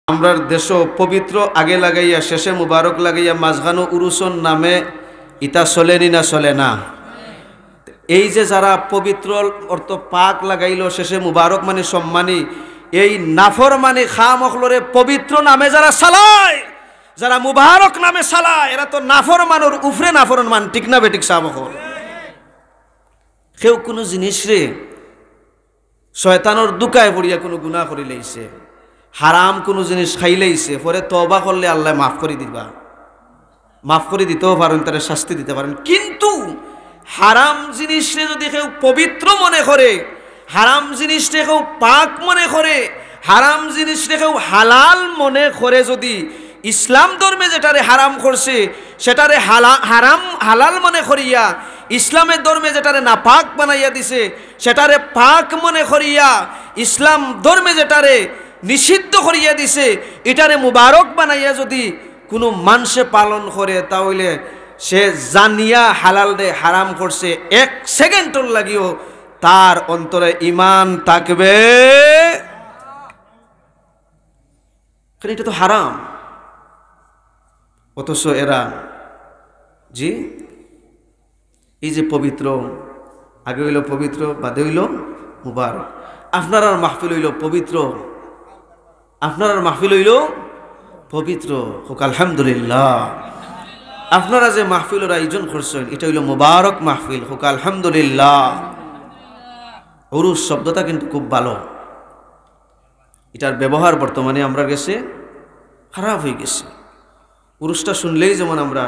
আমরার দেশও পবিত্র আগে লাগাইয়া শেষে মুবারক লাগাইয়া মাঝখানো উরুসন নামে ইতা চলেনি না চলে না? এই যে যারা পবিত্র অর্থ পাক লাগাইল শেষে মুবারক মানে সম্মানী, এই নাফর মানে খামখলরে পবিত্র নামে যারা চালায়, যারা মুবারক নামে চালায়, এরা তো নাফর মানোর উফরে নাফর মান, ঠিক না বেঠিক সামখল? কেউ কোনো জিনিস রে শয়তানোর দুকায় পড়িয়া কোনো গুনাহ করি লাইছে, হারাম কোনো জিনিস খাইলেইছে, পরে তওবা করলে আল্লাহ মাফ করে দিবা, মাফ করে দিতেও পারেন, তারা শাস্তি দিতে পারেন। কিন্তু হারাম জিনিসে যদি কেউ পবিত্র মনে করে, হারাম জিনিসটা কেউ পাক মনে করে, হারাম জিনিসটা কেউ হালাল মনে করে, যদি ইসলাম ধর্মে যেটারে হারাম করছে সেটারে হারাম হালাল মনে করিয়া, ইসলামের ধর্মে যেটারে না পাক বানাইয়া দিছে সেটারে পাক মনে করিয়া, ইসলাম ধর্মে যেটারে নিষিদ্ধ করিয়া দিছে এটারে মুবারক বানাইয়া যদি কোনো মানুষে পালন করে, তাহলে সে জানিয়া হালাল রে হারাম করছে, এক সেকেন্ডর লাগিও তার অন্তরে ঈমান থাকবে, কারণ এটা তো হারাম। অথচ এরা জি এই যে পবিত্র, আগে হইল পবিত্র, বাদে হইল মুবারক। আপনার আর মাহফিল হইল পবিত্র, আপনার আর মাহফিল হইল পবিত্র, হোক আলহামদুলিল্লাহ। আপনারা যে মাহফিলের আয়োজন করছেন এটা হইল মুবারক মাহফিল, হোক আলহামদুলিল্লাহ। উরুস শব্দটা কিন্তু খুব ভালো, এটার ব্যবহার বর্তমানে আমরা গেছে খারাপ হয়ে গেছে। উরুসটা শুনলেই যেমন আমরা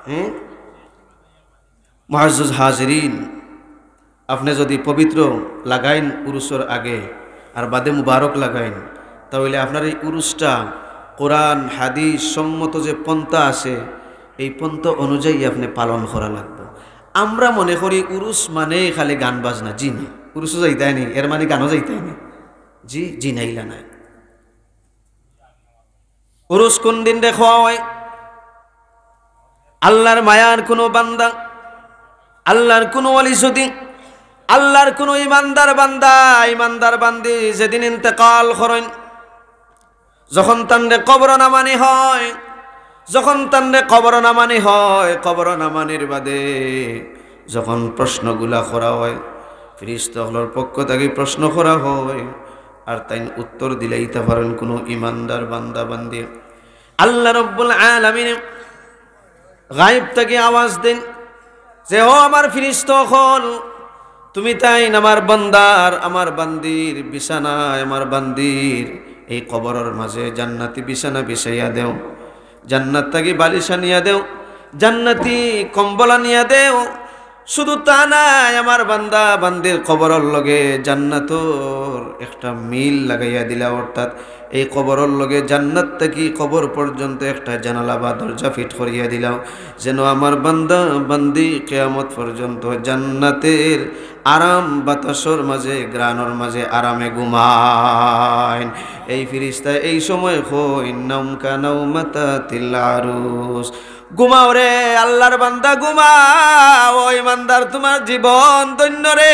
মুআজ্জাজ হাজিরিন, আপনি যদি পবিত্র লাগাইন উরুসের আগে আর বাদে মুবারক লাগাইন, তাহলে আপনার এই উরুসটা কোরআন হাদিস সম্মত যে পন্থা আছে এই পন্থা অনুযায়ী আপনি পালন করা লাগবে। আমরা মনে করি উরুস মানে খালি গান বাজনা, জি না, উরুসও যাইতাই নি, এর মানে গানও যাইতাই নি, জি জি নাইলা নাই। উরুস কোন দিন দেখা হয়? আল্লাহর মায়ার কোনো বান্দা, আল্লাহর কোনো ওয়ালি, যদি আল্লাহর কোনো ইমানদার বান্দা, ইমানদার বান্দি যেদিন ইন্তেকাল করেন, যখন তানরে কবর নামানি হয়, যখন তানরে কবর নামানি হয়, কবর নামানির বাদে যখন প্রশ্নগুলা করা হয়, ফেরেশতাগুলোর পক্ষ থেকে প্রশ্ন করা হয়, আর তাই উত্তর দিলেইতে পারেন কোনো ইমানদার বান্দা বান্দি, আল্লাহ রাব্বুল আলামিন গায়েব থেকে আওয়াজ দেন যে ও আমার ফেরেশতাগণ, তুমি তাই আমার বান্দার, আমার বান্দির বিছানায়, আমার বান্দির এই কবরের মাঝে জান্নাতি বিছানা বিছাইয়া দেও, জান্নাত থেকে বালিশ আনিয়া দেও, জান্নাতি কম্বল আনিয়া দেও। শুধু তা নাই, আমার বান্দা বান্দির কবরের লগে জান্নাতর একটা মিল লাগাইয়া দিলা, অর্থাৎ এই কবরের লগে জান্নাত থেকে কবর পর্যন্ত একটা জানালা বা দরজা ফিট করিয়া দিলাও, যেন আমার বান্দা বান্দি কিয়ামত পর্যন্ত জান্নাতের আরাম বাতাসর মাঝে, গ্রানোর মাঝে আরামে ঘুমায়। এই ফেরেশতা এই সময় কই নাম কানাউমাতাতিল আরুস, ঘুমাও রে আল্লাহর বান্দা ঘুমাও, ও ইমানদার তোমার জীবন ধন্য রে,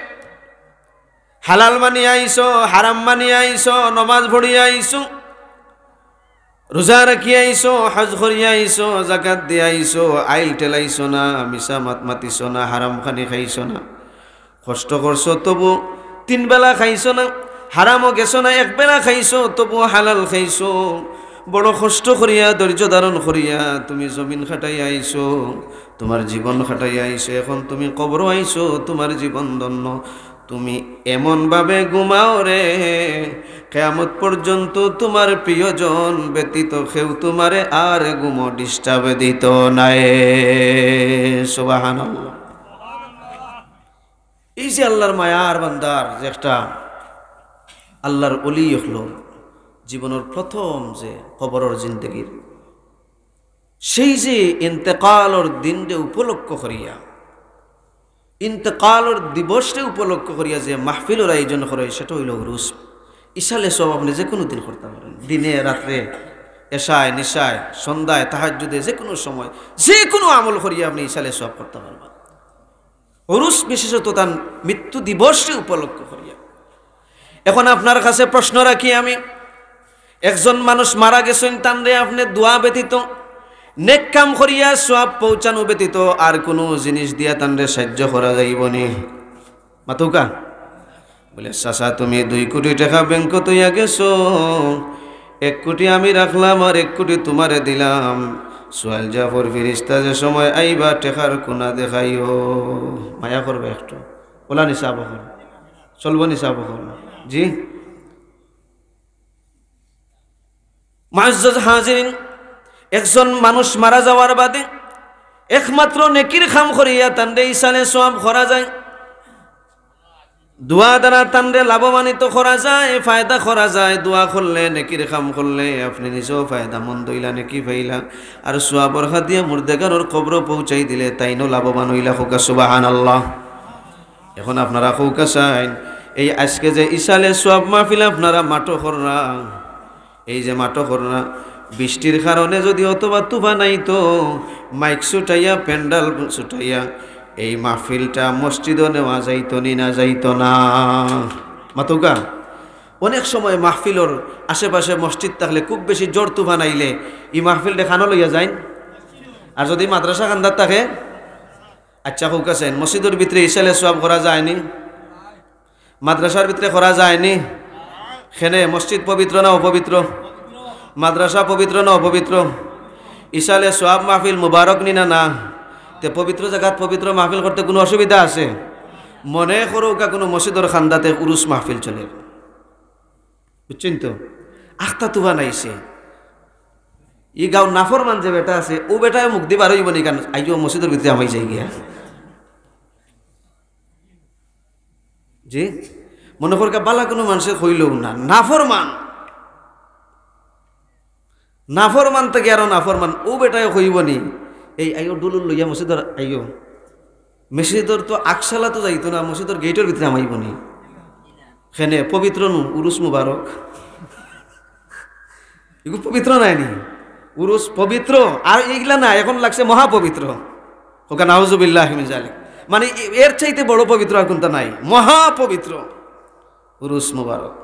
হালাল মানিয়ে আইসো, হারাম মানিয়ে আইসো, নমাজ পড়িয়ে আইসো, রোজা রাখিয়ে আইসো, হজ করিয়ে আইসো, যাকাত দিয়ে আইসো, আইল টেলাইছো না, মিশা মাত মাতিছো না, হারাম খানি খাইছো না, কষ্ট করছো তবু 3 বেলা খাইছো না, হারামও গেছো না, 1 বেলা খাইছো তবু হালাল খাইছো, বড় কষ্ট করিয়া ধৈর্য ধারণ করিয়া তুমি জমিন খাটাই আইছো, তোমার জীবন খাটাই আইছো, এখন তুমি কবর আইছো, তোমার জীবন ধন্য। তুমি এমন ভাবে ঘুমাও রে, কিয়ামত পর্যন্ত তোমার প্রিয়জন ব্যতীত কেউ তোমারে আর ঘুমো ডিস্টার্ব দিত নাই। সুবহানাল্লাহ। এই যে আল্লাহর মায়ার বান্দার যে একটা আল্লাহর ওলি হলো, জীবনের প্রথম যে কবরের জিন্দগির সেই যে ইন্তেকালের দিনটা উপলক্ষ করিয়া, ইন্তেকালের দিবসটা উপলক্ষ করিয়া যে মাহফিলের আয়োজন করে, সেটা হইল উরুস। ইশালে সব আপনি যে কোনো দিন করতে পারেন, দিনে রাত্রে, এশায় নিশায়, সন্ধ্যায়, তাহাজ্জুদে, যে কোনো সময় যে কোনো আমল করিয়া আপনি ইশালে সব করতে পারবেন। উরুস বিশেষত তার মৃত্যু দিবসটা উপলক্ষ করিয়া। এখন আপনার কাছে প্রশ্ন রাখি আমি, একজন মানুষ মারা গেছেন, তানরে আপনি দোয়া ব্যতীত, নেক কাম করিয়া সওয়াব পৌঁছানো ব্যতীত আর কোনো জিনিস দিয়া তানরে সাহায্য করা যাইবনি। মাতুকা বলে, চাচা তুমি 2 কোটি টাকা ব্যাংক তৈয়া গেছো, 1 কোটি আমি রাখলাম আর 1 কোটি তোমারে দিলাম। সোহেল জাফর ফিরিস্তা যে সময় আইবা টেকার কোনা দেখাইও, মায়া করবে একটু, ওলা নিসাব হল, চলবো নিসাব হল। জি মুআজ্জাজ হাজিরিন, একজন মানুষ মারা যাওয়ার বাদে একমাত্র নেকির কাম করিয়া তানরে ইসালে সওয়াব করা যায়, দোয়া দ্বারা তানরে লাভবানিত করা যায়, ফায়দা করা যায়। দোয়া করলে, নেকির কাম করলে আপনি নিজেও ফায়দা মন্দ হইলা, নেকি পাইলা, আর সওয়াবর হাতিয়া মুর্দেগানোর কবর পৌঁছাই দিলে তাইনো লাভবান হইলা। হোকা সুবহানাল্লাহ। এখন আপনারা হোকা চাইন, এই আজকে যে ইসালে সওয়াব মাহফিল আপনারা মাটো কররা, এই যে মাটো কররা, বৃষ্টির কারণে যদি অথবা তুফান আইতো, মাইক ছুটাইয়া প্যান্ডাল ছুটাইয়া এই মাহফিলটা মসজিদও নেওয়া যাইতো নি না যাইতো না। মাতুকা অনেক সময় মাহফিলর আশেপাশে মসজিদ থাকলে খুব বেশি জোর তুফান আইলে এই মাহফিল দেখানো লইয়া যায়। আর যদি মাদ্রাসা খান্দার থাকে, আচ্ছা হোক আছে, মসজিদের ভিতরে ইসালে সওয়াব করা যায়নি, মাদ্রাসার ভিতরে করা যায়নি। সেনে মসজিদ পবিত্র না অপবিত্র? মাদ্রাসা পবিত্র না অপবিত্র? ইসালে সওয়াব মাহফিল মুবারক নি না? না। তে পবিত্র জায়গাত পবিত্র মাহফিল করতে কোনো অসুবিধা আছে? মনে করো কোনো মসজিদের খান্দাতে উরুস মাহফিল চলে, বুঝছেন তো? আখতা তুফান আইছে, ই গাঁও নাফরমান যে বেটা আছে, ও বেটায় মুখ দিবার হইব নি কেন? আইও মসজিদের ভিতরে আমাই যাই গিয়া। জি মনে কর বালা কোনো মানুষের হইলেও না, নাফরমান, নাফরমান থেকে আরো নাফরমান, ও বেটায় হইব নি? এই আইও ডুলুল লইয়া মসজিদর আইও, মসজিদর তো আকশালা তো যাইতো না, মসজিদর গেটের ভিতরে আমাইব নি? সেনে পবিত্র নু উরুস মুবারক, এগুলো পবিত্র নাই নি? উরুস পবিত্র, আর এইগুলা না এখন লাগছে মহাপবিত্র। ওকে নাউজুবিল্লাহ মিন যালিক, মানে এর চাইতে বড় পবিত্র আর কোনটা নাই, মহাপবিত্র উরুস মুবারক।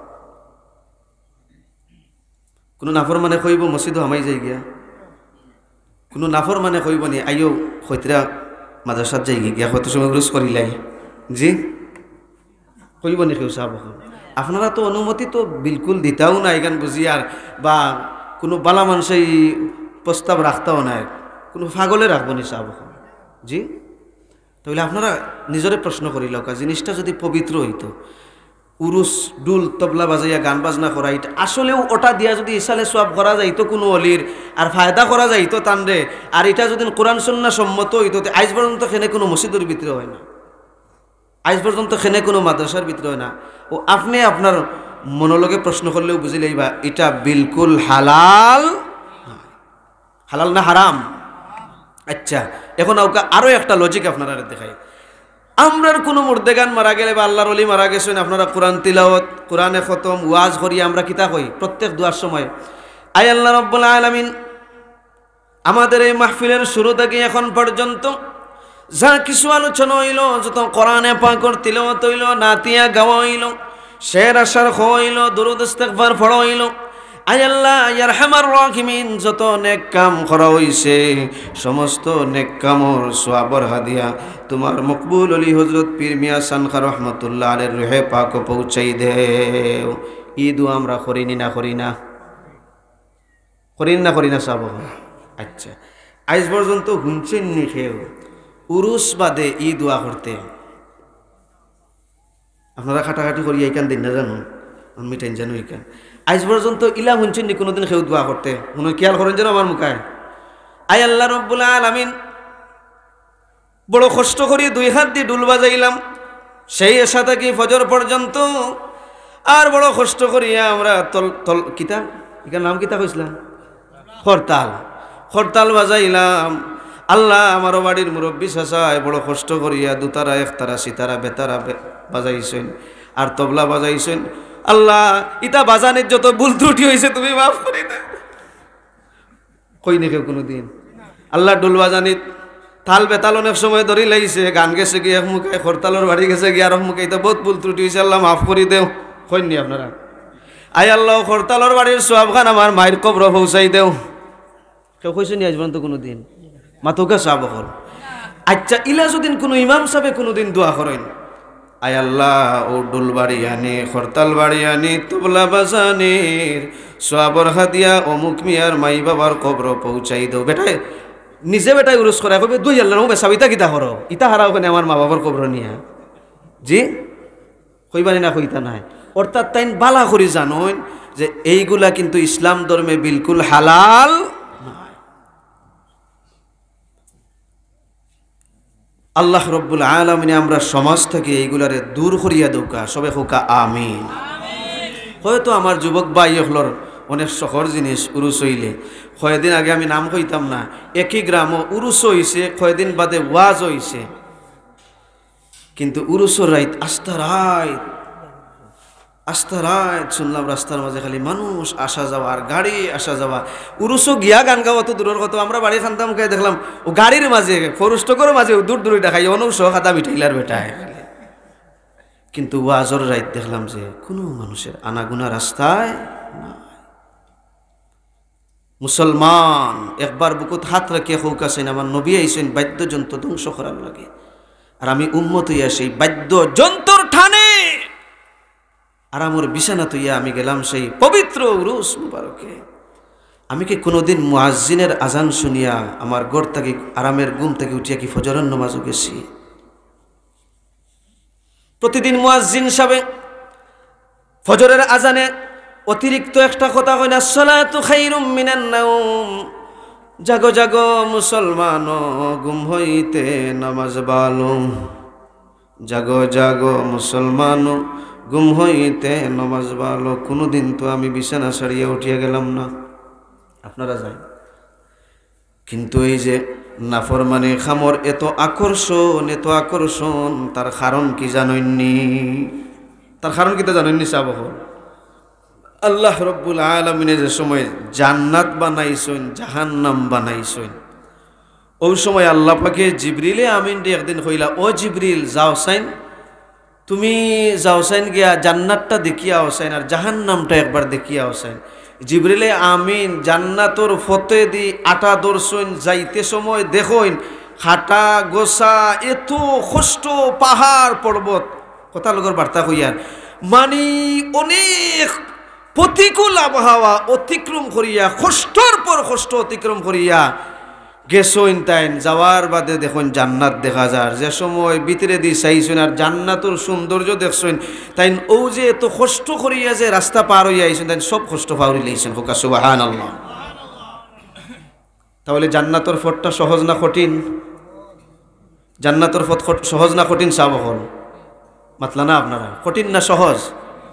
কোনো নাফর মানে কইব মসজিদও আমাই যাই গিয়া? কোনো নাফর মানে কইব নি আইও হইতরা মাদ্রাসাত যাই গিয়া হয়তো সময় উরুস করিলাই? জি কইব নি কেউ? সাহাব আপনারা তো অনুমতি তো বিলকুল দিতাও না এখান বুঝি, আর বা কোনো বালা মানুষই প্রস্তাব রাখতাও না, কোনো পাগলে রাখবো নি সাহাব? জি তাহলে আপনারা নিজরে প্রশ্ন করিল, জিনিসটা যদি পবিত্র হইতো, উরুস ডুল তবলা বাজাইয়া গান বাজনা করা, এটা আসলেও ওটা দিয়া যদি ইসালে সওয়াব করা যাইতো কোনো অলির, আর ফায়দা করা যাইতো তানরে, আর এটা যদি কোরআন সুন্নাহ সম্মত হইতো, আজ পর্যন্ত খেনে কোনো মসজিদের ভিতরে হয় না, আজ পর্যন্ত খেনে কোনো মাদ্রাসার ভিতরে হয় না। ও আপনি আপনার মনোলগে প্রশ্ন করলেও বুঝিলেই বা এটা বিলকুল হালাল, হালাল না হারাম? আচ্ছা এখন আরো একটা লজিক আপনারা দেখাই। আমরার কোনো মুর্দেগান মারা গেলে বা আল্লাহর ওলি মারা গেছেন, আপনারা কোরআন তিলাওয়াত, কোরআনে খতম, ওয়াজ করিয়া আমরা কিতা কই প্রত্যেক দুয়ার সময়, আয় আল্লাহ রাব্বুল আলামিন আমাদের এই মাহফিলের শুরু থেকে এখন পর্যন্ত যা কিছু আলোচনা হইল, যত কোরআনে পাকের তিলাওয়াত হইল, নাতিয়া গাওয়া হইল, শের আশার হইল, দুরূদ ইস্তিগফার পড়া হইল, আয় আল্লাহ ইয়া আরহামার রাহিমিন যত নেক কাম করা হইছে, সমস্ত নেক কামর সওয়াবর হাদিয়া তোমার মকবুল অলি হযরত পীর মিয়া সানখা রহমাতুল্লাহ আলাইহির রূহে পাক পৌঁছাই দেও। ই দুয়া আমরা করিনি না? করি না? করিন না? করি না সাহেব? আচ্ছা আজ পর্যন্ত শুনছেন নি কেউ উরুস বাদে ই দোয়া করতে? আপনারা খাটাখাটি করি এইখান দিন না জানো, মিটাইন জানো এইখান, আজ পর্যন্ত ইলা শুনছেন নি কোনোদিন কেউ দোয়া করতে? মনে খেয়াল করেন যেন আমার মুখায়, আয় আল্লাহ রাব্বুল আলামিন বড় কষ্ট করি 2 হাত দিয়ে ডুল বাজাইলাম সেই এসা থেকে ফজর পর্যন্ত, আর বড় কষ্ট করিয়া আমরা তল কিতা এখানে নাম কিতা কইছিলাম, হরতাল, হরতাল বাজাইলাম। আল্লাহ আমার বাড়ির মুরব্বী চাচায় বড় কষ্ট করিয়া 2 তারা 1 তারা সিতারা বেতারা বাজাইছেন আর তবলা বাজাইছেন। আল্লাহ ইতা বাজানের যত ভুল ত্রুটি হয়েছে তুমি মাফ করে দাও। কই না কেউ কোনোদিন? আল্লাহ ডুল বাজানিত তাল বেতাল অনেক সময় ধরি লাইছে, গান গেছে গিয়ে এক মুখে, হরতালের বাড়ি গেছে গিয়ে আর মুখে, এটা বহুত ভুল ত্রুটি হয়েছে, আল্লাহ মাফ করে দেও। কইনি আপনারা? আয় আল্লাহ হরতালর বাড়ির সোয়াবখান আমার মায়ের কবর পৌঁছাই দেও। কেউ কইছে নি আজ পর্যন্ত কোনোদিন মাতুকা সাহাব হল। আচ্ছা ইলা যদিন কোনো ইমাম সাহেবে কোনোদিন দোয়া করেন, আয় আল্লাহ ও ডুল বাড়ি আনি হরতাল বাড়ি আনি তবলা বাজানির সোয়াবর হাতিয়া অমুক মিয়ার মাই বাবার কবর পৌঁছাই দেও। বেটায় নিজে বেটাই উরুস করে কবে 2000 বেসাবিতা কিতা করো ইতা হারা ওখানে আমার মা বাবার কবর নিয়া জি কইবানি না কইতা নাই। অর্থাৎ তাই বালা করি জানুন যে এইগুলা কিন্তু ইসলাম ধর্মে বিলকুল হালাল নয়। আল্লাহ রব্বুল আলামিন আমরা সমাজ থেকে এইগুলারে দূর করিয়া দৌকা সবে হোকা আমিন। হয়তো আমার যুবক ভাই হলর অনেক শহর জিনিস উরুস হইলে কয়েকদিন আগে আমি নাম কইতাম না, একই গ্রামও উরুস হইছে, কয়েকদিন বাদে ওয়াজ হইছে, কিন্তু উরুসর রাইত আস্তা রাত শুনলাম রাস্তার মাঝে খালি মানুষ আসা যাওয়া আর গাড়ি আসা যাওয়া। উরুসও গিয়া গান গাওয়া তো দূরের কথা, আমরা বাড়ি খানতাম খাই দেখলাম ও গাড়ির মাঝে ফরুষ্টকর মাঝে দূর দূরে দেখাই অনুষ খাতা মিঠাইলার বেটায়। কিন্তু ওয়াজর রাইত দেখলাম যে কোনো মানুষের আনাগুনা রাস্তায় না। মুসলমান একবার বুকুত হাত রাখিয়া হৌকাছেন আমার নবী আইছেন বাদ্যযন্ত্র ধ্বংস করার লাগে, আর আমি উম্মত হইয়া সেই বাদ্যযন্ত্রর ঠানে আর আমার বিছানা তৈয়া আমি গেলাম সেই পবিত্র উরুস মুবারকে। আমি কি কোনোদিন মুয়াজ্জিনের আজান শুনিয়া আমার ঘর থেকে আরামের ঘুম থেকে উঠিয়া কি ফজরের নামাজও গেছি? প্রতিদিন মুয়াজ্জিন সাহেব ফজরের আজানে অতিরিক্ত একটা কথা কয় না, সালাতু খায়রুম মিনান নাওম, জাগো জাগো মুসলমান ঘুম হইতে নামাজ ভালো, জাগো জাগো মুসলমান ঘুম হইতে নামাজ ভালো। কোনোদিন তো আমি বিছানা ছাড়িয়া উঠিয়া গেলাম না, আপনারা যান। কিন্তু এই যে নাফরমানি খামর এত আকর্ষণ তার কারণ কি জানেননি? তার কারণ কি তা জানেননি? সাহাবা আল্লাহ রব্বুল আলামিন যে সময় জান্নাত বানাইছেন জাহান্নাম বানাইছেন, ওই সময় আল্লাহ পাকে জিবরিলে আমিন রে একদিন কইলা, ও জিবরিল যাও সাইন, তুমি যাও সাইন গিয়া জান্নাতটা দেখিয়া আওসাইন আর জাহান্নামটা একবার দেখিয়া আওসাইন। জিবরিলে আমিন জান্নাতর ফতে দি আটা দর্শন যাইতে সময় দেখইন হাঁটা গোসা এত কষ্ট, পাহাড় পর্বত কথা লগর বার্তা কইয়ার মানি অনেক প্রতিকূল আবহাওয়া অতিক্রম করিয়া কষ্টর পর কষ্ট অতিক্রম করিয়া গেছইন। তাইন যাওয়ার বাদে দেখুন জান্নাত দেখা যায়, যে সময় ভিতরে দি চাইছেন আর জান্নাতর সৌন্দর্য দেখছেন, তাইন ও যে এত কষ্ট করিয়া যে রাস্তা পার হইয়া আইছেন তাইন সব কষ্ট পাউরি লইছেন। হোকা সুবহানাল্লাহ। তাহলে জান্নাতর পথটা সহজ না কঠিন? জান্নাতর পথ সহজ না কঠিন? সাবহল মাতলা না আপনারা, কঠিন না সহজ?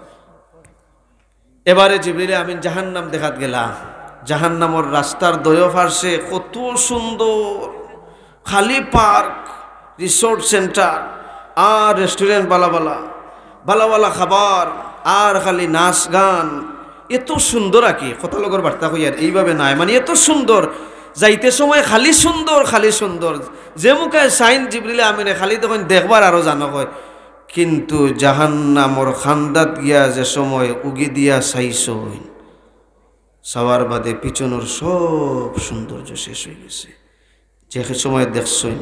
এবারে জিবরিলে আমিন জাহান্নাম দেখাত গেলা। জাহান্নামর রাস্তার দয় পার্শ্বে কত সুন্দর খালি পার্ক, রিসোর্ট সেন্টার আর রেস্টুরেন্ট, বালা খাবার আর খালি নাচ গান, এত সুন্দর আর কি কথা লগর বার্তা কইয়ার এইভাবে নাই, মানে এত সুন্দর যাইতে সময় খালি সুন্দর যে মুখে সাইন জিবরিলে আমিনে খালি তখন দেখবার আরো জানো হয়। কিন্তু জাহান্নামর খান্দাত গিয়া যে সময় উগি দিয়া চাইছইন, সবার বাদে পিছনের সব সৌন্দর্য শেষ হয়ে গেছে। যে সময় দেখছইন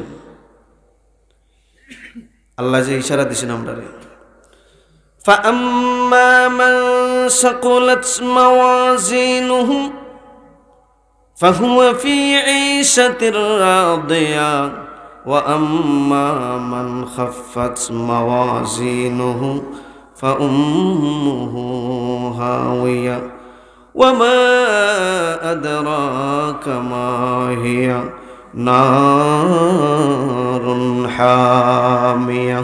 আল্লাহ যে ইশারা দিছেন আমরা রে, فَأَمَّا مَنْ ثَقُلَتْ مَوَازِينُهُ فَهُوَ فِي عِيشَةٍ رَاضِيَةٍ وَأَمَّا مَنْ خَفَّتْ مَوَازِينُهُ فَأُمُّهُ هَاوِيَةٌ وَمَا أَدْرَاكَ مَا هِيَ نَارٌ حَامِيَةٌ।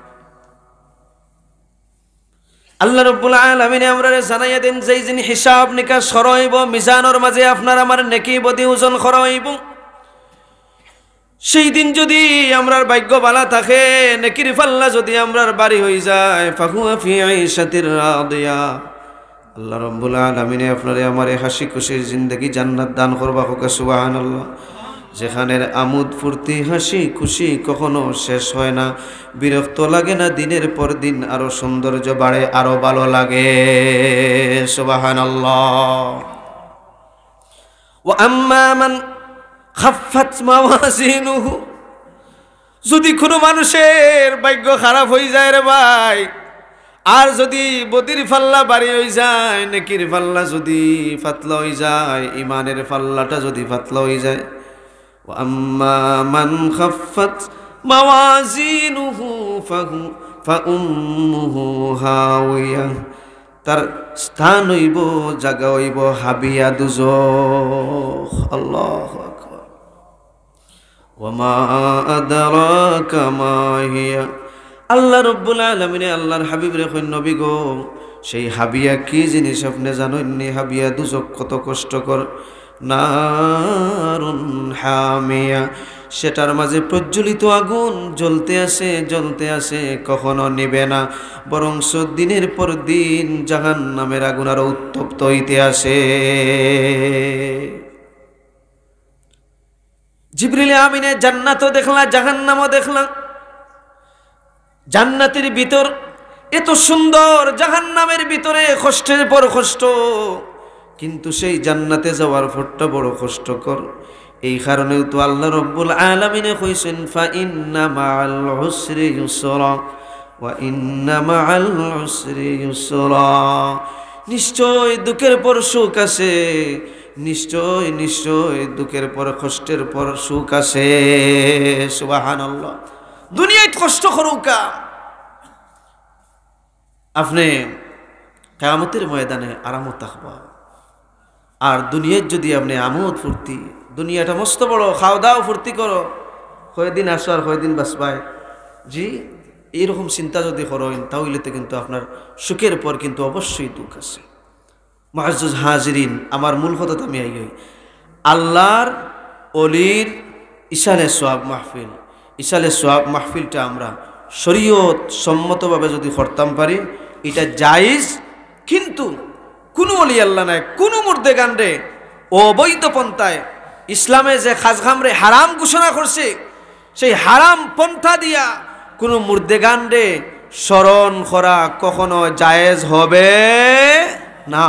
আল্লাহ রাব্বুল আলামিন আমরারে জানাইয়া দেন যেই যিনি হিসাব নিকাশ করইব, মিজানের মাঝে আপনার আমার নেকি বদি ওজন করইব, সেই দিন যদি আমরার ভাগ্য ভালো থাকে, নেকির পাল্লা যদি আমরার বাড়ি হয়ে যায়, ফাহুয়া ফি আইশাতির রাদিয়া, আল্লাহ রাব্বুল আলামিন আপনারে আমারে হাসি খুশির জিন্দেগি জান্নাত দান করবা। হোক সুবহানাল্লাহ। যেখানের আমোদ ফুর্তি হাসি খুশি কখনো শেষ হয় না, বিরক্ত লাগে না, দিনের পর দিন আরো সৌন্দর্য বাড়ে, আরো ভালো লাগে। সুবহানাল্লাহ। ওয়া আম্মা মান খাফফাত মাওয়াজিনুহু, যদি কোনো মানুষের ভাগ্য খারাপ হয়ে যায় রে ভাই, আর যদি বদির পাল্লা বাড়ি হয়ে যায়, নেকির পাল্লা যদি পাতলা হয়ে যায়, ইমানের পাল্লাটা যদি পাতলা হয়ে যায়, ওয়া আম্মা মান খাফফাত মাওয়াজিনুহু ফাউম্মুহু হাওিয়া, তার স্থান হইব, জায়গা হইব হাবিয়া দুজখ। আল্লাহু আকবার। ওয়া মা আদরাকা মা হিয়া, আল্লাহ রব্বুল আলামিনে আল্লাহর হাবিব রে কইন, নবী গো, সেই হাবিয়া কি জিনিস আপনি জানেননি? হাবিয়া দুজক কত কষ্টকর। নারুন হামিয়া, সেটার মাঝে প্রজ্বলিত আগুন জ্বলতে আসে, কখনো নিবে না, বরং দিনের পর দিন জাহান্নামের আগুন আরো উত্তপ্ত হইতে আসে। জিবরিল আমিনে জান্নাতও দেখলা, জাহান্নামও দেখলা। জান্নাতের ভিতর এত সুন্দর, জাহান্নামের ভিতরে কষ্টের পর কষ্ট, কিন্তু সেই জান্নাতে যাওয়ার পরটা বড় কষ্টকর। এই কারণেও তো আল্লাহ রব্বুল আলামিনে কইছেন, ফা ইন্না মাআল উসরি ইউসরা ওয়া ইন্না মাআল উসরি ইউসরা, নিশ্চয় দুঃখের পর সুখ আছে, নিশ্চয় নিশ্চয় দুঃখের পর কষ্টের পর সুখ আছে। সুবহানাল্লাহ। দুনিয়ায় কষ্ট করুকা, আপনি কিয়ামতের ময়দানে আরামত থাকবা। আর দুনিয়ার যদি আপনি আমোদ ফুর্তি, দুনিয়াটা মস্ত বড়, খাও দাও ফুর্তি করো, কয়দিন আসো আর কয়দিন বাঁচবাই, জি এইরকম চিন্তা যদি করেন, তাহলে তো কিন্তু আপনার সুখের পর কিন্তু অবশ্যই দুঃখ আছে। মুআজ্জাজ হাজিরিন, আমার মূল কথা তো আমি আই, আল্লাহর অলির ইসালে সোয়াব মাহফিল, ইসালে সোয়াব মাহফিলটা আমরা শরীয়ত সম্মতভাবে যদি করতাম পারি, এটা জায়েজ। কিন্তু কোনো অলি আল্লাহ নাই, কোনো মুর্দে গান্ডে অবৈধ পন্থায় ইসলামে যে খাসগামরে হারাম ঘোষণা করছে, সেই হারাম পন্থা দিয়া কোনো মুর্দে গান্ডে স্মরণ করা কখনো জায়েজ হবে না।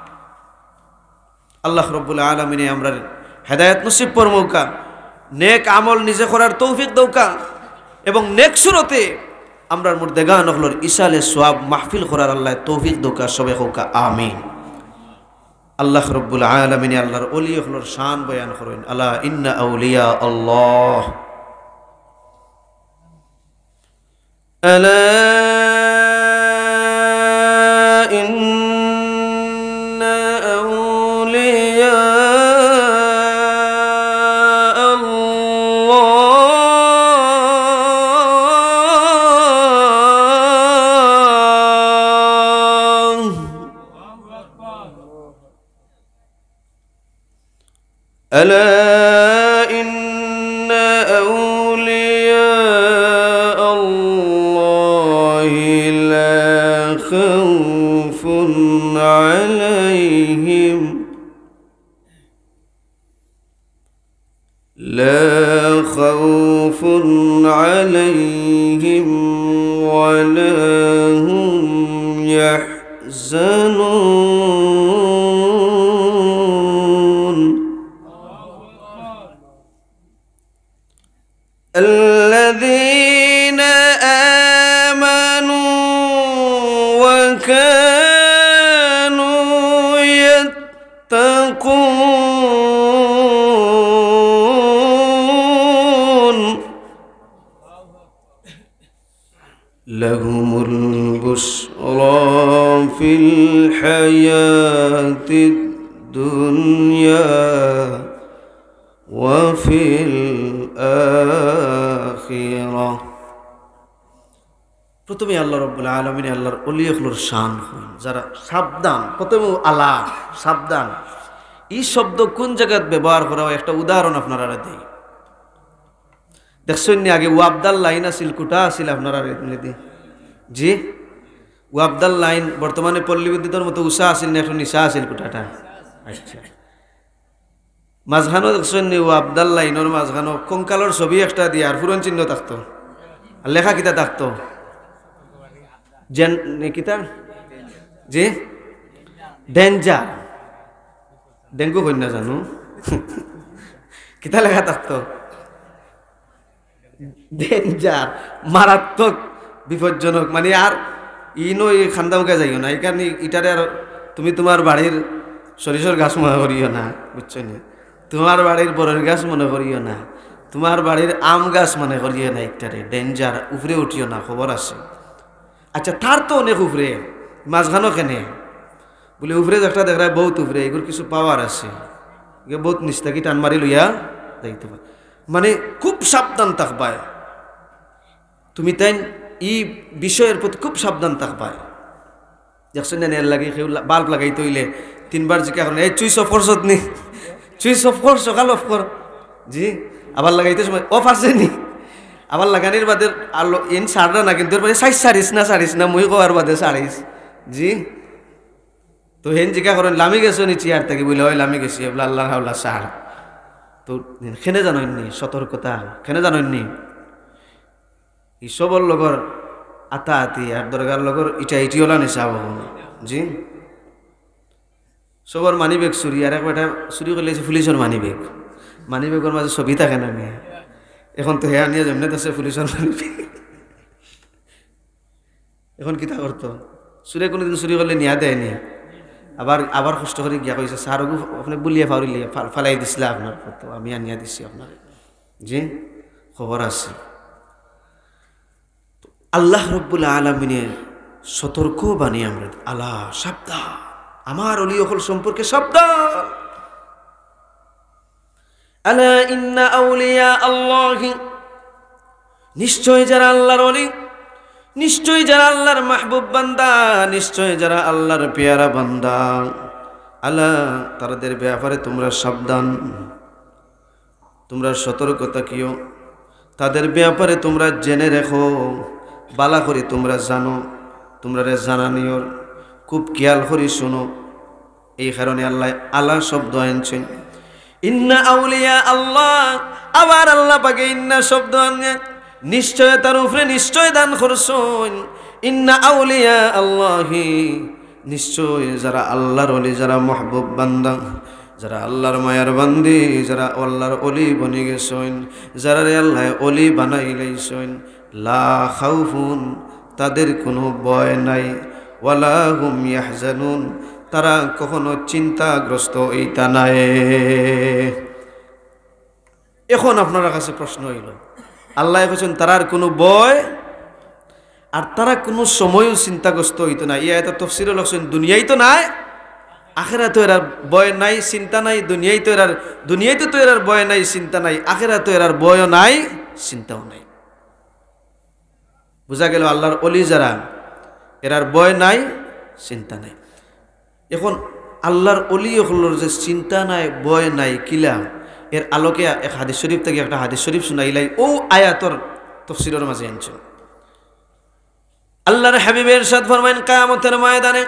আল্লাহ রব্বুল আলামিনে আমরা হেদায়েত নসিব ফরমাউকা, নেক আমল নিজে করার তৌফিক দৌকা, এবং নেক সুরতে আমরার মুর্দেগান হলর ইসালে সোয়াব মাহফিল করার আল্লাহ তৌফিক দৌকা, সবে হোকা আমিন। আল্লাহ রব্বুল আলামিনে আল্লাহর ওলি হলর শান বয়ান করেন, আলা ইন্না আউলিয়া আল্লাহ আলা ইন্না আউলিয়া ألا إن أولياء الله لا خوف عليهم ولا هم يحزنون الذين آمنوا وكانوا يتقون لهم البشرى في الحياة الدنيا وفي الآخرة। প্রথমে আল্লাহ রব্বুল আলামিন আল্লাহর ওলিগুলোর শান হন, যারা সাবধান। প্রথমে আলা সাবধান, এই শব্দ কোন জায়গায় ব্যবহার করা হয় একটা উদাহরণ আপনারা দেই। দেখছেন আগে ওয়াবদাল লাইন আছিল, কুটা আছিল আপনারা জি ওয়াবদাল লাইন বর্তমানে পল্লী বিদ্যুতের মতো উষা আছিল না, এখন নিশা আছিল কুটাটা। আচ্ছা, মাঝখানো দেখছেন নি ও আবদাল্লা ইনোর মাঝখানো কঙ্কালর ছবি একটা দিয়ে আর পুরন চিহ্ন থাকতো আর লেখা কিতা থাকতো জেন কিতা জি ডেঞ্জার ডেঙ্গু কই না জানো কিতা লেখা থাকতো ডেঞ্জার মারাত্মক বিপজ্জনক মানে আর ইনো এই খান্দামুখে যাইও না এই কারণে ইটারে আর তুমি তোমার বাড়ির সরিষার গাছ মনে করিও না বুঝছো না তোমার বাড়ির বরের গাছ মনে করিও না তোমার বাড়ির আম গাছ মনে করিও না ইটারে ডেঞ্জার উপরে উঠিও না খবর আছে আচ্ছা তার তো অনেক উপরে মাঝখানো কেনে বলে উপরে একটা দেখা বহুত উপরে এগুলো কিছু পাওয়ার আছে বহুত নিস্তাকি টান মারি লইয়া যাইতে পারে মানে খুব সাবধান থাকবায় তুমি তাই ই বিষয়ের প্রতি খুব সাবধান থাকবায় দেখছেন না এর লাগে কেউ বাল্ব লাগাই তৈলে 3 বার জিজ্ঞাসা করেন এই চুইস অফ করছত নি চুইস অফ কর সকাল অফ কর জি আবার লাগাইতে সময় অফ আছে নি আবার লাগানির বাদে আলো ইন সাররা না কিন্তু সারিস না মুই কোয়ার বাদে সারিস জি তো হেন জিজ্ঞাসা করেন লামি গেছো নি চেয়ার থেকে বলে হয় লামি গেছি বলে আল্লাহ আল্লাহ সার তো খেনে জানেননি সতর্কতা খেনে জানেননি ইসবর লগর আতা আতি আর দরগার লগর ইটা ইটিওলা নিচাব জি সবর মানি বেগ চুরি আর একটা চুরি করলে পুলিশের মানি বেগের মাঝে ছবি থাকে না মেয়ে এখন তো হেয়া নিয়ে যেমনি আছে পুলিশের মানি বেগ এখন কিতা করতো চুরে কোনোদিন চুরি করলে নিয়া দেয়নি আবার কষ্ট করে গিয়া কইছে স্যারগু আপনি বুলিয়ে ফাউরিলে ফালাই দিছিলা আপনার তো আমি আনিয়া দিছি আপনার জি খবর আছে আল্লাহ রব্বুল আলামিনের সতর্ক বাণী আমরা আল্লাহ সাবধান আমার ওলি হল সম্পর্কে সাবধান আলা ইন্না আউলিয়া আল্লাহি নিশ্চয় যারা আল্লাহর ওলি নিশ্চয় যারা আল্লাহর মাহবুব বান্দা নিশ্চয় যারা আল্লাহর পেয়ারা বান্দা আল্লাহ তাদের ব্যাপারে তোমরা সাবধান তোমরা সতর্কতা কিও তাদের ব্যাপারে তোমরা জেনে রেখো বালা করে তোমরা জানো তোমরা জানানিও খুব খেয়াল করে শোনো এই কারণে আল্লাহ আল্লাহ শব্দ আনছেন ইন্না আউলিয়া আল্লাহ আবার আল্লাহ পাকে ইন্না শব্দ আনে নিশ্চয় তার উপরে নিশ্চয় দান করছেন ইন্না আউলিয়া আল্লাহি নিশ্চয় যারা আল্লাহর ওলি যারা মাহবুব বান্দা যারা আল্লাহর মায়ার বান্দি যারা আল্লাহর ওলি বনে গেছেন যারা আল্লাহ ওলি বানাই লাইছেন লা খাউফুন তাদের কোনো ভয় নাই ওয়ালা হুম ইয়াহজানুন তারা কখনো চিন্তাগ্রস্ত এইটা নাই এখন আপনার কাছে প্রশ্ন হইল আল্লাহ বলেছেন তারার কোনো ভয় আর তারা কোনো সময়ও চিন্তাগ্রস্ত হইতো না ইয়া এটা তাফসীরে লেখছেন দুনিয়ায় তো নাই আখিরাতে এর ভয় নাই চিন্তা নাই দুনিয়াতে তো এর ভয় নাই চিন্তা নাই আখিরাতে এর ভয়ও নাই চিন্তাও নাই বুঝা গেল আল্লাহর ওলি যারা এর ভয় নাই চিন্তা নাই এখন আল্লাহর ওলি হলোর যে চিন্তা নাই ভয় নাই কিলা এর আলোকে এক হাদিস শরীফ থেকে একটা হাদিস শরীফ শুনাইলাই ও আয়াতর তাফসীরের মাঝে আনছেন আল্লাহর হাবিবের ইরশাদ ফরমায়েন কিয়ামতের ময়দানে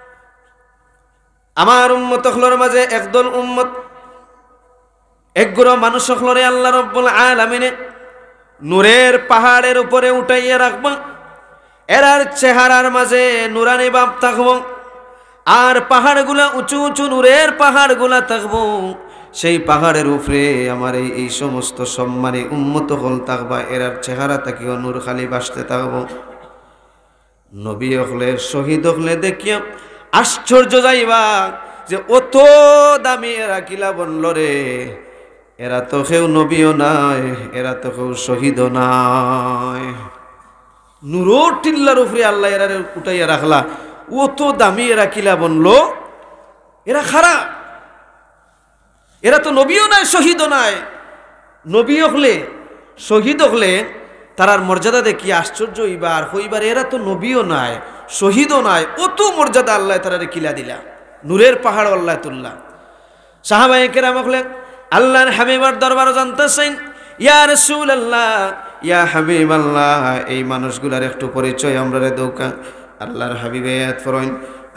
আমার উম্মত হলোর মাঝে একদল উম্মত একগুলো মানুষ হলরে আল্লাহ রাব্বুল আলামিনে নূরের পাহাড়ের উপরে উঠাইয়া রাখবা এরার চেহারার মাঝে নুরানি ভাব থাকবো আর পাহাড়গুলা উঁচু উঁচু নূরের পাহাড়গুলা থাকবো সেই পাহাড়ের উপরে আমার এই সমস্ত সম্মানী উম্মত হল থাকবা এরার চেহারা তাকিও নূর খালি বাসতে থাকবো নবী হলে শহীদ হলে দেখিয়া আশ্চর্য যাইবা যে অত দামি এরা কিলা বনল রে এরা তো কেউ নবীও নাই এরা তো কেউ শহীদও নাই নূরের টিল্লার উপরে আল্লাহ এরা উঠাইয়া রাখলা অত দামি এরা কিলা বনলো এরা খারাপ এরা তো নবীও নাই শহীদও নাই নবী হলে শহীদ হলে তারার মর্যাদা দেখি আশ্চর্য হইবার এরা তো নবীও নাই শহীদও নাই অত মর্যাদা আল্লাহ তারারে কিলা দিলা নূরের পাহাড় আল্লাহ তুল্লা সাহাবায়ে কেরাম হলে আল্লাহর হাবিবার দরবার জানতেছেন ইয়া রাসূলুল্লাহ ইয়া হাবিবাল্লাহ এই মানুষগুলার একটু পরিচয় আমরা দৌকা আল্লাহর হাবিবে আয়াত ফরমাইন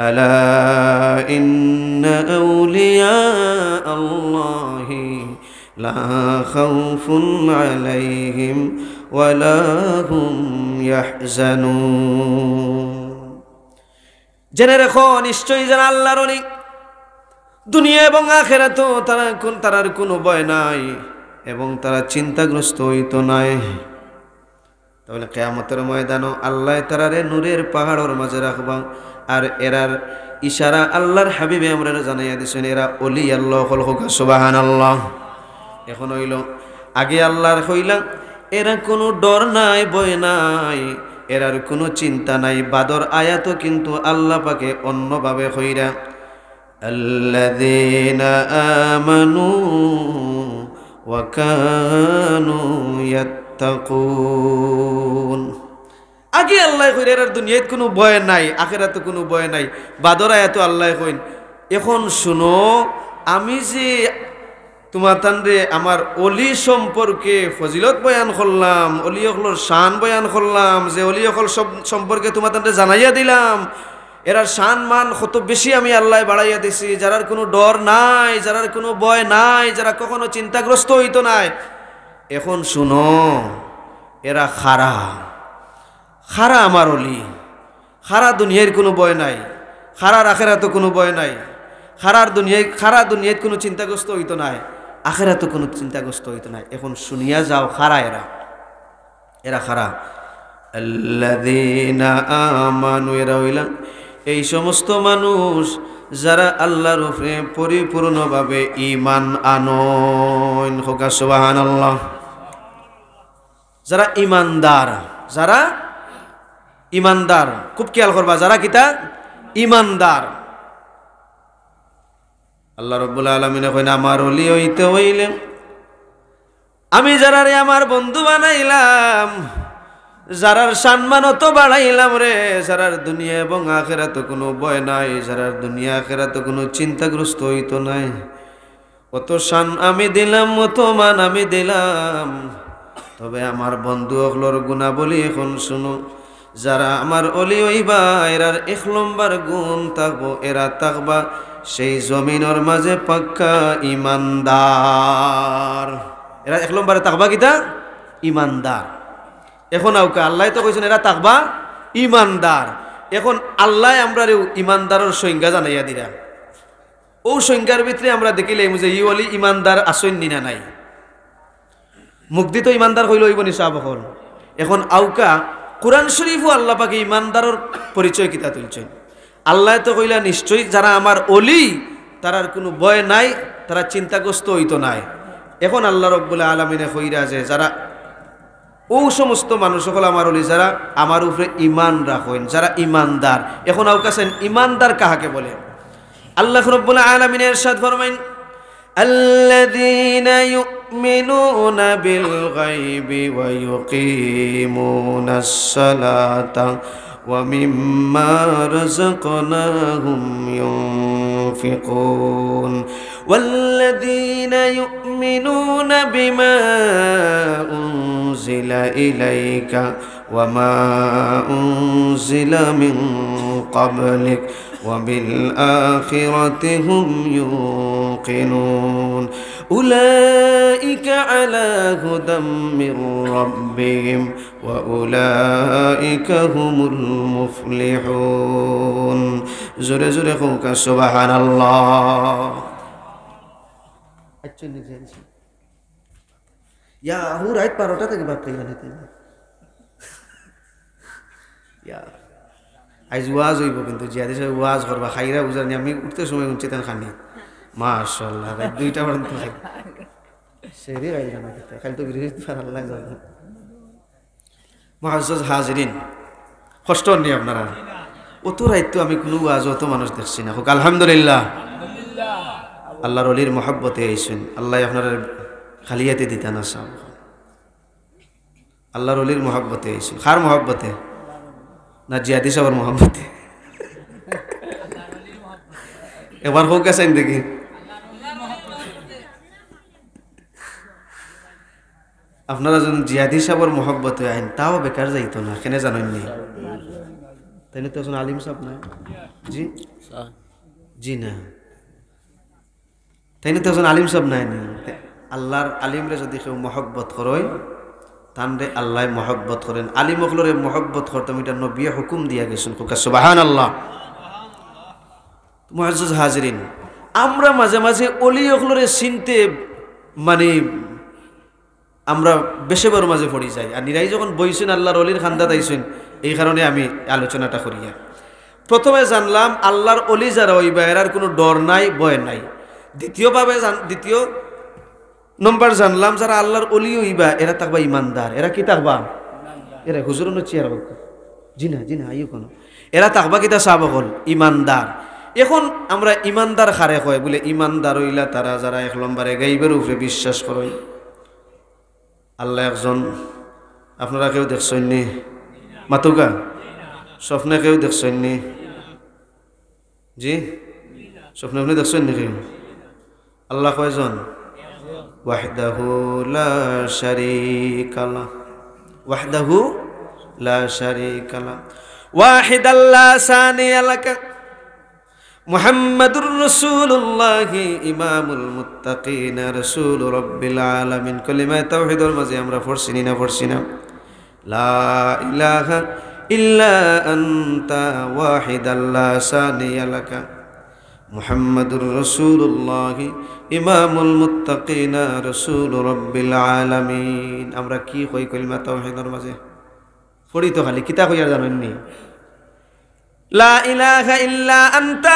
আলা ইন্না আউলিয়া আল্লাহি লা খাউফুন আলাইহিম ওয়ালা হুম ইয়াহজানুন। জেনে রেখো, নিশ্চয়ই যারা আল্লাহর ওলি, দুনিয়া এবং আখিরাতেও তারার কোনো ভয় নাই এবং তারা চিন্তাগ্রস্ত হইতো নাই। তাহলে কিয়ামতের ময়দানও আল্লাহ তারারে নূরের পাহাড়ের মাঝে রাখবা। আর এরার ইশারা আল্লাহর হাবিবে আমরা জানাইয়া দিছেন, এরা ওলি আল্লাহ হল। হোক সুবহানাল্লাহ। এখন হইল আগে আল্লাহর হইলা এরা কোনো ডর নাই, ভয় নাই, এরার কোনো চিন্তা নাই। বাদর আয়াতও কিন্তু আল্লাহ পাকে অন্যভাবে হইরা আল্লাযীনা আমানু ওয়া কানু ইয়াত্তাকুন। আগে আল্লাহ কইরা এর দুনিয়ায় কোনো ভয় নাই, আখিরাতে কোনো ভয় নাই। বাদর আয়াত আল্লাহ কইন, এখন শুনো, আমি যে তোমার তানরে আমার অলি সম্পর্কে ফজিলত বয়ান করলাম, অলি হকলর শান বয়ান করলাম, যে অলি হকল সব সম্পর্কে তোমার তানরে জানাইয়া দিলাম, এরার শান মান কত বেশি আমি আল্লাহ বাড়াইয়া দিছি, যারার কোনো ডর নাই, যারার কোনো ভয় নাই, যারা কখনো চিন্তাগ্রস্ত হইতো নাই। এখন শুনো, এরা খারা খারা আমার অলি, খারা দুনিয়ার কোনো ভয় নাই, খারার আখেরাতে কোনো ভয় নাই, খারা দুনিয়ায় কোনো চিন্তাগ্রস্ত হইতো নাই, আখেরাতে কোনো চিন্তাগ্রস্ত হইতো নাই। এখন শুনিয়া যাও, খারা এরা খারা আল্লাযীনা আমানু, এরা হইলা এই সমস্ত মানুষ যারা আল্লাহর উপরে পরিপূর্ণভাবে ঈমান আনয়ন। হোক সুবহানাল্লাহ। যারা ঈমানদার, যারা ঈমানদার, খুব খেয়াল করবা, যারা কিতা ঈমানদার। আল্লাহ রাব্বুল আলামিন কইন, আমার ওলি হইতে হইলে আমি যারারে আমার বন্ধু বানাইলাম, যারার সম্মান তো বাড়াইলাম রে, যারার দুনিয়া এবং আখিরাতে কোনো ভয় নাই, যারার দুনিয়া আখিরাতে কোনো চিন্তাগ্রস্ত হইতো নাই, কত শান আমি দিলাম, অত মান আমি দিলাম। তবে আমার বন্ধু হকলর গুণাবলী এখন শুনো, যারা আমার অলি হইবা এরার 1 নম্বর গুণ থাকবো, এরা থাকবা সেই জমিনের মাঝে পাক্কা ইমানদার। এরা 1 নম্বরে থাকবা কিতা ইমানদার। এখন আউকা আল্লাহ তো কইছেন এরা থাকবা ইমানদার। এখন আল্লাহ আমরা ইমানদারের সংজ্ঞা জানাইয়া দিরা। ও সংজ্ঞার ভিতরে আমরা দেখিলে যে ই অলি ইমানদার আসন নিনা নাই, মুক্তি তো ইমানদার হইল হইব নিসাব হল। এখন আউকা কোরআন শরীফও আল্লাহ পাকে ইমানদারের পরিচয় কিতা তুলছেন। আল্লাহ তো কইলা নিশ্চয়ই যারা আমার অলি, তারার কোনো ভয় নাই, তারা চিন্তাগ্রস্ত হইতো নাই। এখন আল্লাহ রাব্বুল আলামিনে কইরা যে যারা ও সমস্ত মানুষ সকল আমার অলি, যারা আমার উপরে ঈমান রাখেন, যারা ঈমানদার। এখন আউকাছেন ঈমানদার কাহাকে বলে? আল্লাহ রাব্বুল আলামিন ইরশাদ ফরমাইন, الذين يؤمنون بالغيب ويقيمون الصلاة ومما رزقناهم ينفقون والذين يؤمنون بما أنزل إليك وما أنزل من قبلك وبالآخرة هم يوقنون أولئك على هدى من ربهم وأولئك هم المفلحون زور زور خوك سبحان الله يا هو رايت باروটা থেকে বাপ কইলা নিতে ইয়া আজ ওয়াজ হইব, কিন্তু জিয়াদি সাহেব ওয়াজ করবা, খাইরা বুঝানি আমি উঠতে সময় উঠছি তেন খানি মাশাআল্লাহ রাত 2টা পর্যন্ত খাই সেরি গাইলা না খেতে খালি তো বিরোধী আল্লাহ জানে। মুআজ্জাজ হাজিরিন, কষ্ট নি আপনারা, অত রাত তো আমি কোনো ওয়াজ অত মানুষ দেখছি না। হোক আলহামদুলিল্লাহ, আল্লাহর ওলির মহব্বতে আইছেন। আল্লাহ আপনারা খালিয়াতে দিতা না সব, আল্লাহর ওলির মহব্বতে আইছেন। কার মহব্বতে? না জিয়াদি সাহেবের মোহাম্মতে? এবার হোক গেছেন দেখি। আপনারা যদি জিয়াদি সাহেবের মোহাব্বতে আইন, তাও বেকার যাইতো না, কেন জানেননি? তাই না? তো একজন আলিম সাহেব নাই? জি জি না, তাই না? তো একজন আলিম সাহেব নাই নি? আল্লাহর আলিমরে যদি কেউ মহব্বত করয় তানরে আল্লাহ মহব্বত করেন। আলিম অকলরে মহব্বত করতাম, এটা নবী হুকুম দিয়া গেছেন। সুবহানাল্লাহ। মুআজ্জাজ হাজিরিন, আমরা মাঝে মাঝে অলি অকলরে চিনতে মানে আমরা বেশিবার মাঝে পড়ি যাই, আর নিরাই যখন বইছেন আল্লাহর অলির খান্দাত আইছেন, এই কারণে আমি আলোচনাটা করিয়া। প্রথমে জানলাম আল্লাহর অলি যারা হইবা এরার কোনো ডর নাই, ভয় নাই। দ্বিতীয় নম্বর জানলাম যারা আল্লাহর অলি হইবা এরা থাকবা ইমানদার। এরা কি থাকবা? এরা হুজুর চেয়ার জি না জি না আইও কোনো, এরা থাকবা কিতা সাবকল ইমানদার। এখন আমরা ইমানদার খারে হয় বলে ইমানদার হইলা তারা যারা 1 নম্বরে গাইবের উপরে বিশ্বাস করে। আল্লাহ একজন, আপনারা কেউ দেখছেন নি? মাতুকা স্বপ্নে কেউ দেখছেন নি? জি স্বপ্নে আপনি দেখছেন নি কেউ? আল্লাহ কয়জন? ওয়াহদাহু লা শারীকা লাহ, ওয়াহদাহু লা শারীকা লাহ, ওয়াহিদাল লা সানিয়া লাকা, মুহাম্মাদুর রাসূলুল্লাহ ইমামুল মুত্তাকিন রাসূল রাব্বিল আলামিন। কালিমা তাওহীদের মাঝে আমরা পড়ছি না পড়ছি না? লা ইলাহা ইল্লা আনতা ওয়াহিদাল লা সানিয়া লাকা, মুহাম্মাদুর রাসূলুল্লাহ ইমামুল মুত্তাকিন রাসূল রাব্বিল আলামিন। আমরা কি কই কালিমা তাওহীদের মাঝে? পড়ি তো খালি কিতা কইয়া জানেন নি? লা ইলাহা ইল্লা আনতা,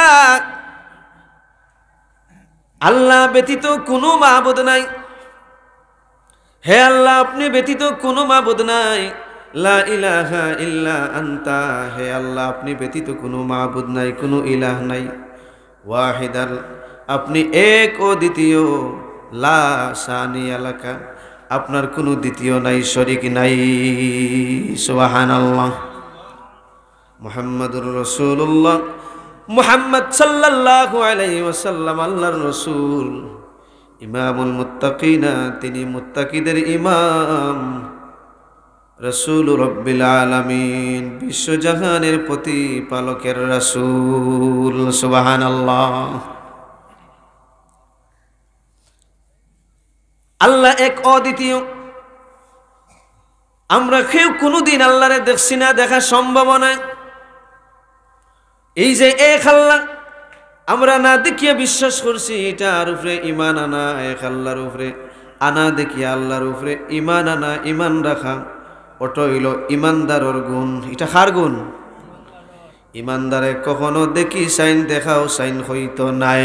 আল্লাহ ব্যতীত কোনো মাবুদ নাই। হে আল্লাহ আপনি ব্যতীত কোনো মাবুদ নাই। লা ইলাহা ইল্লা আনতা, হে আল্লাহ আপনি ব্যতীত কোনো মাবুদ নাই, কোনো ইলাহ নাই। ওয়াহিদাল, আপনি এক ও দ্বিতীয়। লা সানিয়া লাকা, আপনার কোনো দ্বিতীয় নাই, শরীক নাই। সুবহানাল্লাহ। মুহাম্মাদুর রাসূলুল্লাহ, মুহাম্মদ সাল্লাল্লাহু আলাইহি ওয়াসাল্লাম আল্লাহর রাসূল, ইমামুল মুত্তাকিনা, তিনি মুত্তাকিদের ইমাম, রাসূল রাব্বিল আলামিন, বিশ্বজাহানের প্রতিপালকের রাসূল। সুবহানাল্লাহ। আল্লাহ এক অদ্বিতীয়। আমরা কেউ কোনোদিন আল্লাহরে দেখছি না, দেখা সম্ভব নয়। এই যে এক আল্লাহ আমরা না দেখিয়া বিশ্বাস করছি, এটার উপরে ইমান আনা, এক আল্লাহর উপরে আনা দেখিয়া আল্লাহর উপরে ইমান আনা, ইমান রাখা, ওটা হইল ইমানদারের গুণ। এটা কার গুণ? ইমানদারে কখনো দেখি সাইন দেখাও সাইন হইতো নাই।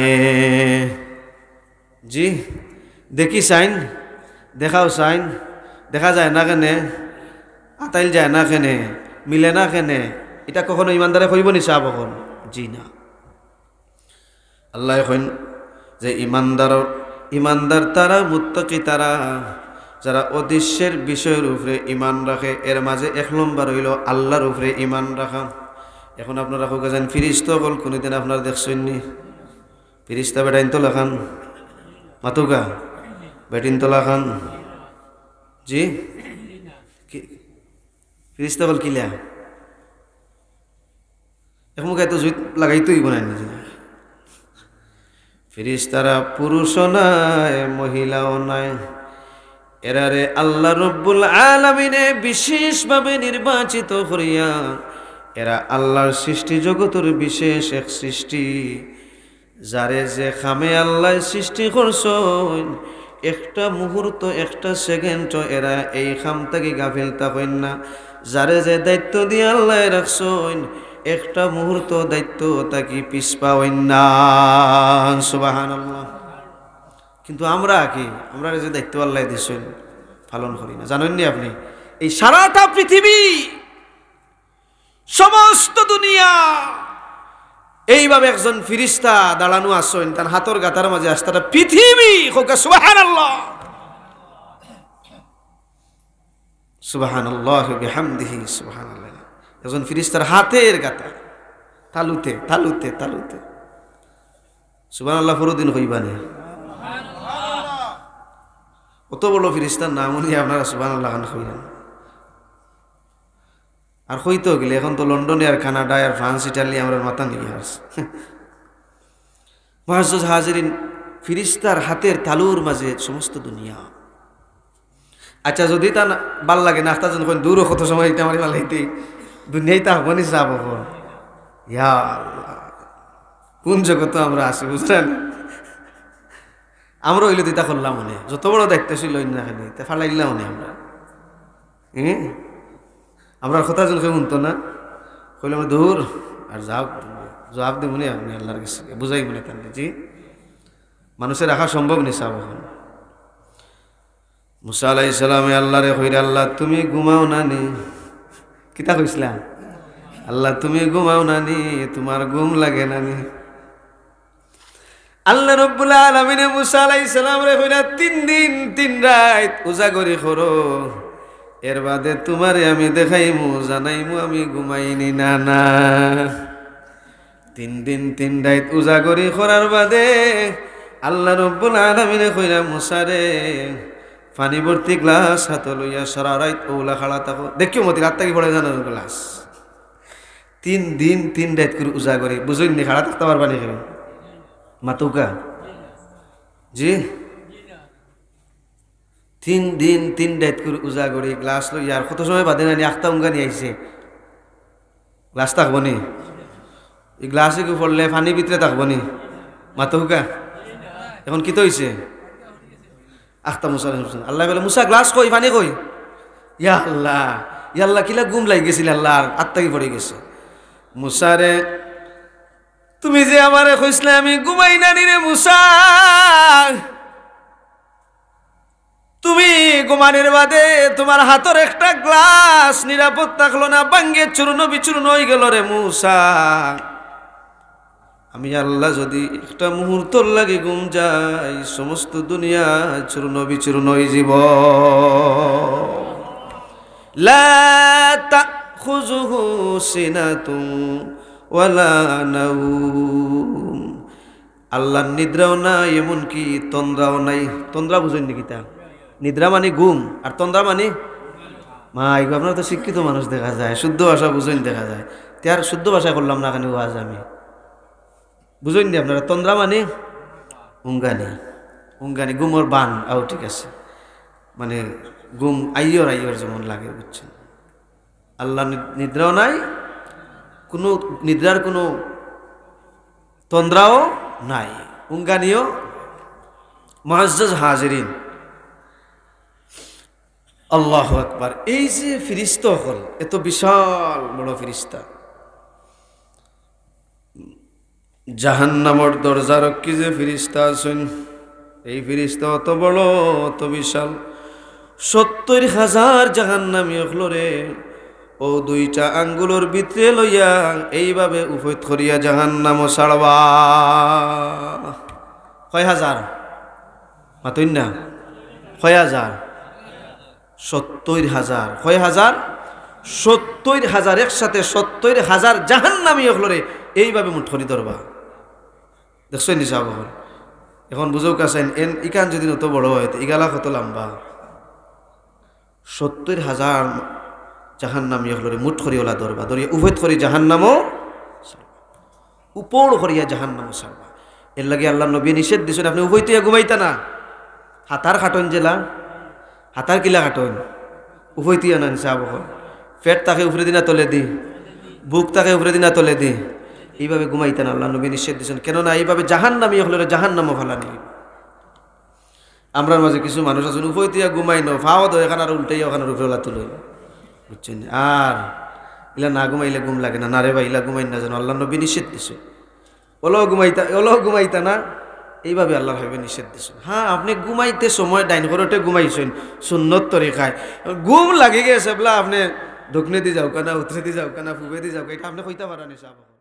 জি দেখি সাইন দেখাও সাইন দেখা যায় না কেনে, আতাইল যায় না কেনে, মিলে না কেনে, এটা কখনো ইমানদারে কইব নি সাহেব? কখন? জি না। আল্লাহ এখন যে ইমানদার তারা, মুত্তাকি তারা, যারা অদৃশ্যের বিষয়ের উপরে ইমান রাখে। এর মাঝে 1 নম্বর হইল আল্লাহর উপরে ইমান রাখা। এখন আপনারা হোক যেন ফিরিস্তা বল, কোনোদিন আপনারা দেখছেন নি? ফিরিস্তা বেটাইন তো লাখান মাতুকা, বেটিন তো লাখান। জি ফিরিস্তা বল কিলা এক মুখে এত জুইত লাগাইতেই বানাই না। ফিরিস্তারা পুরুষও নাই, মহিলাও নাই। এরারে আল্লাহ রব্বুল আলামিনে বিশেষভাবে নির্বাচিত করিয়া, এরা আল্লাহর সৃষ্টি জগতের বিশেষ এক সৃষ্টি। যারে যে খামে আল্লাহ সৃষ্টি করছেন, একটা মুহূর্ত একটা সেকেন্ড এরা এই খাম থেকে গাফিল থাকেন না। যারে যে দায়িত্ব দিয়ে আল্লাহ রাখছেন, একটা মুহূর্ত দায়িত্ব তাকে পিছপাওয়েন না। সুবহানাল্লাহ। কিন্তু আমরা কি, আমরা যে দায়িত্ব আল্লাহ দিয়েছেন পালন করি না। জানেননি আপনি এই সারাটা পৃথিবী, সমস্ত দুনিয়া এইভাবে একজন ফিরিস্তা দাঁড়ানো আসেন, তার হাতর গাতার মাঝে আস্তাটা পৃথিবী। সুবহানাল্লাহ, সুবহানাল্লাহ বিহামদিহি, সুবহানাল্লাহ। একজন ফিরিস্তার হাতের গাতা, তালুতে তালুতে তালুতে। সুবহানাল্লাহ ফরদিন হইবানে অত বড় ফিরিস্তার নাম উনি আপনারা সুবহানাল্লাহ খান হইলেন। আর হইতেও গেলে এখন তো লন্ডনে আর কানাডায় আর ফ্রান্স ইটালি আমরা মাথা নিয়ে আসছে। মুআজ্জাজ হাজিরিন, ফিরিস্তার হাতের তালুর মাঝে সমস্ত দুনিয়া। আচ্ছা যদি তা ভাল লাগে না, যখন কোন দূর কত সময় এটা আমার ভাল হইতে দুনিয়ায় তা হবনি যাব। ইয়া আল্লাহ, কোন জগতে আমরা আছি বুঝলেন? আমরা হইলে দিতা করলাম মনে, যত বড় দায়িত্ব ছিল না খালি তা ফালাইলাম মনে আমরা। আমরা কথা যখন কেউ শুনতো না, কইলে আমরা দূর আর যাও জবাব দেব মনে আপনি আল্লাহর কাছে বুঝাই মনে তাহলে জি মানুষের রাখা সম্ভব নেই সাব। এখন মুসা আলাইহিস সালামে আল্লাহরে কইরা, আল্লাহ তুমি ঘুমাও না নি? কিতা কইছিলাম? আল্লাহ তুমি ঘুমাও না নি? তোমার ঘুম লাগে না নি? আল্লাহ রাব্বুল আলামিন মুসা আলাইহিস সালামরে কইরা 3 দিন 3 রাত উজাগরি করো, এর বাদে তোমারে আমি দেখাইমু জানাইমু আমি ঘুমাইনি না। না, 3 দিন 3 রাত উজাগরি করার বাদে আল্লাহ রাব্বুল আলামিনে কইরা, মুসা রে পানি ভর্তি গ্লাস হাত লইয়া সারা রাত ওলা খাড়া থাকো। দেখিও মতি রাত থাকি পড়ে জানার গ্লাস 3 দিন 3 রাত করে উজাগরি, বুঝুন নি খাড়া থাকতে পারবা নি? মাতুকা জি 3 দিন 3 রাত করে উজাগরি গ্লাস লইয়া। আর কত সময় বাদে নানি আখতা উঙ্গা নিয়ে আইছে, গ্লাস থাকবো নি? এই গ্লাসে কি পড়লে পানির ভিতরে থাকবো নি? মাতুকা এখন কি তো হইছে? আখতা মুসা আল্লাহ বলে, মুসা গ্লাস কই, পানি কই? ইয়া আল্লাহ, ইয়া আল্লাহ, কিলা গুম লাগি গেছিল, আল্লাহ আর আত্মাকি পড়ে গেছে। মুসারে তুমি যে আমারে কইছিলে আমি ঘুমাই না নি রে মুসা, তুমি ঘুমানোর বাদে তোমার হাতের একটা গ্লাস নিরাপদ থাকলো না, ভাঙ্গে চূর্ণ বিচূর্ণ হয়ে গেল রে মুসা। আমি আল্লাহ যদি একটা মুহূর্তর লাগে ঘুম যাই, সমস্ত দুনিয়া চূর্ণ বিচূর্ণ হয়ে যাব। লা তাখুযুহু সিনাতুন ওয়ালা নাওম, আল্লাহর নিদ্রাও নাই, এমনকি তন্দ্রাও নাই। তন্দ্রা বুঝেন নাকি? তা নিদ্রা মানে ঘুম, আর তন্দ্রা মানে মাই। আপনারা তো শিক্ষিত মানুষ দেখা যায়, শুদ্ধ ভাষা বুঝেন দেখা যায়। তার শুদ্ধ ভাষা করলাম না কেন আজ আমি, বুঝেন নি আপনারা? তন্দ্রা মানে উঙ্গানি, উঙ্গানি ঘুমোর বান। আও ঠিক আছে, মানে ঘুম আইয়র আইয়র যেমন লাগে, বুঝছেন? আল্লাহ নিদ্রাও নাই, কোনো নিদ্রার কোনো তন্দ্রাও নাই, উঙ্গানিও। মুআজ্জাজ হাজিরিন, আল্লাহু আকবার। এই যে ফিরিস্তা হল, এত বিশাল বড় ফিরিস্তা, জাহান্নামের দরজারক্ষী যে ফিরিস্তা আছেন, এই ফিরিস্তা অত বড় অত বিশাল, 70,000 জাহান্নামী হলরে ও 2টা আঙ্গুলের ভিতরে লইয়া এইভাবে উফৈত করিয়া জাহান্নাম ছাড়বা। কয় হাজার? মাতইন না, কয় হাজার? 70,000। কয় হাজার? 70,000। একসাথে 70,000 জাহান্নামী হলরে এইভাবে মুঠ করি ধরবা। দেখছেন নি সাহেব? এখন বুঝেও কাছেন ইকান যদি অত বড় হয়, ইগালা কত লম্বা। 70,000 জাহান্নামী হলরে মুঠ করি ওলা ধরবা, ধরিয়া উভয় করি জাহান্নামও উপর করিয়া জাহান্নামও ছাড়বা। এর লাগে আল্লাহ নবী নিষেধ দিছেন, আপনি উভয় তুইয়া ঘুমাইতা না। হাতার খাটন জেলা, হাতার কিলা খাটন উভয় তুইয়া না সাহেব। পেট তাকে উপরে দিনা তলে দি, বুক তাকে উপরে দিনা তলে দি, এইভাবে ঘুমাইতেন। আল্লাহ নবী নিষেধ দিয়েছেন, কেননা এইভাবে জাহান্নামী হলে জাহান্নামও ফালানি। আমরার মাঝে কিছু মানুষ আছেন উভয় দিয়া ঘুমাই ন, ফাও তো এখানে আর উল্টাই ওখানে উপরে ওলা তুলে, বুঝছেন? আর ইলা না ঘুমাইলে ঘুম লাগে না, না রে ভাই ইলা ঘুমাই না, যেন আল্লাহ নবী নিষেধ দিছে। ওলাও ঘুমাইতা না, এইভাবে আল্লাহ ভাবে নিষেধ দিছেন। হ্যাঁ, আপনি ঘুমাইতে সময় ডাইন ঘরতে ঘুমাইছেন সুন্নত তরিকায়, ঘুম লাগে গেছে বলা আপনি দক্ষিণে দিয়ে যাও কানা, উত্তরে দিয়ে যাও কানা, পূবে দিয়ে যাও, এটা আপনি কইতে পারেন।